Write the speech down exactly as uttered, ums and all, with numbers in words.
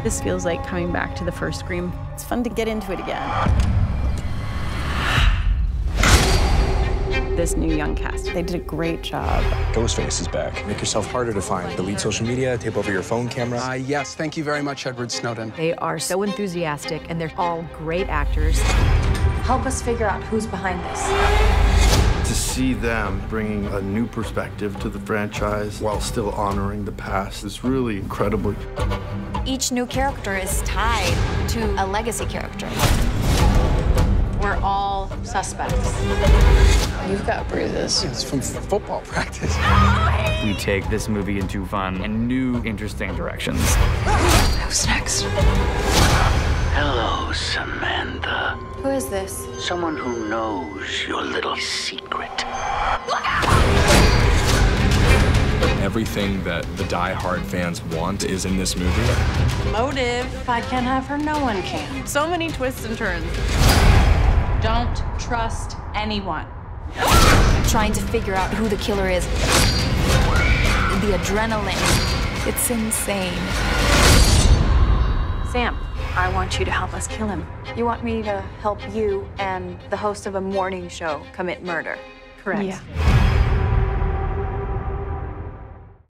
This feels like coming back to the first Scream. It's fun to get into it again. This new young cast, they did a great job. Ghostface is back. Make yourself harder to find. Delete social media, tape over your phone camera. Uh, yes, thank you very much, Edward Snowden. They are so enthusiastic, and they're all great actors. Help us figure out who's behind this. To see them bringing a new perspective to the franchise while still honoring the past is really incredible. Each new character is tied to a legacy character. We're all suspects. You've got bruises. It's from football practice. We take this movie into fun and new, interesting directions. Who's next? Hello, Samantha. Who is this? Someone who knows your little secret. Everything that the die-hard fans want is in this movie. Motive. If I can't have her, no one can. So many twists and turns. Don't trust anyone. Trying to figure out who the killer is. The adrenaline. It's insane. Sam, I want you to help us kill him. You want me to help you and the host of a morning show commit murder, correct? Yeah.